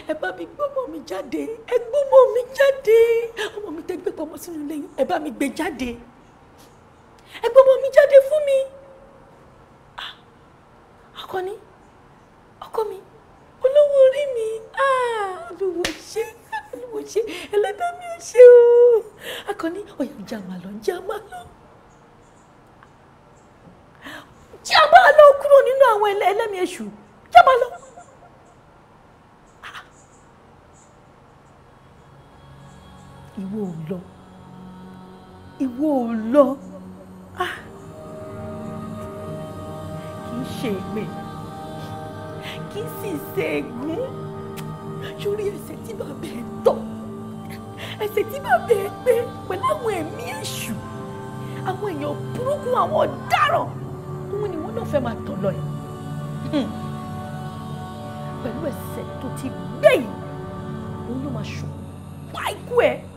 ẹ bá mi gbé ọmọ mi jáde ẹ gbé ọmọ mi jáde ọmọ mi tẹ́ gbé pamọ́ sínú ilé yín ẹ bá mi gbé jáde ẹ gbé ọmọ mi jáde fún mi. Akọni ọkọ mi olówó orí mi olówó ṣe ẹlẹ́dàá mi ò ṣe o Akọni ọ̀yà jà máa lọ kúrò nínú àwọn ẹlẹ́mìí èṣù jà máa lọ. Ìwọ ò lọ kì í ṣe ègbè kì í sì ṣe ègún sórí ẹsẹ̀ tí bàbá ẹ tọ̀ ẹsẹ̀ tí bàbá ẹ gbé pẹ̀lú àwọn ẹ̀mí èṣù àwọn èèyàn burúkú àwọn ọ̀daràn òun ni wọ́n náà fẹ́ máa tọ̀ lọ yìí pẹ̀lú ẹsẹ̀ tó ti gbé yìí òun ló máa ṣùpá ikú ẹ.